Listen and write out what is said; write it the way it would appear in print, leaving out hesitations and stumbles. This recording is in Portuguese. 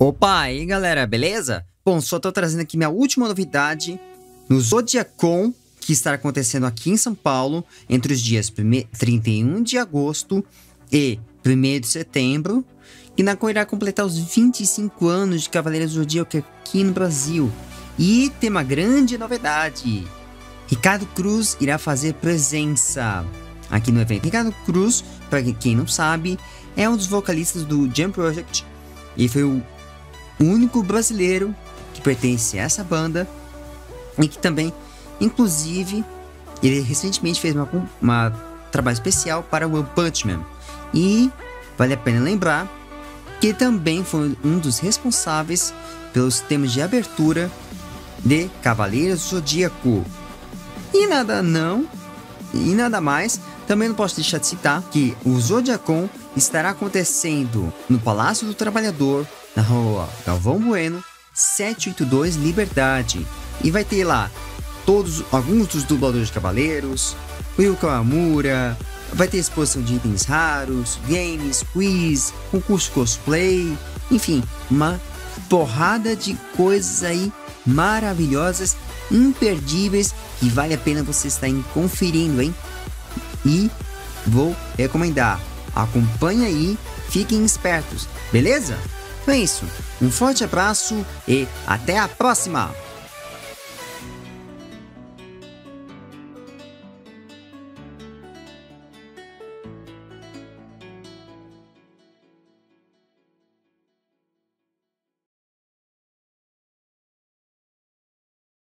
Opa, e aí galera, beleza? Bom, só tô trazendo aqui minha última novidade no Zodiacon, que estará acontecendo aqui em São Paulo entre os dias 31 de agosto e 1º de setembro, e na qual irá completar os 25 anos de Cavaleiros do Zodíaco aqui no Brasil. E tem uma grande novidade: Ricardo Cruz irá fazer presença aqui no evento. Ricardo Cruz, para quem não sabe, é um dos vocalistas do Jam Project e foi o único brasileiro que pertence a essa banda, e que também, inclusive, ele recentemente fez uma trabalho especial para One Punch Man. E vale a pena lembrar que também foi um dos responsáveis pelos temas de abertura de Cavaleiros do Zodíaco. E nada mais, também não posso deixar de citar que o Zodiacon estará acontecendo no Palácio do Trabalhador, na rua Galvão Bueno, 782 Liberdade. E vai ter lá alguns dos dubladores de Cavaleiros, Will Kawamura, vai ter exposição de itens raros, games, quiz, concurso cosplay, enfim, uma porrada de coisas aí maravilhosas, imperdíveis, que vale a pena você estar conferindo, hein? E vou recomendar, acompanha aí, fiquem espertos, beleza? Então é isso, um forte abraço e até a próxima!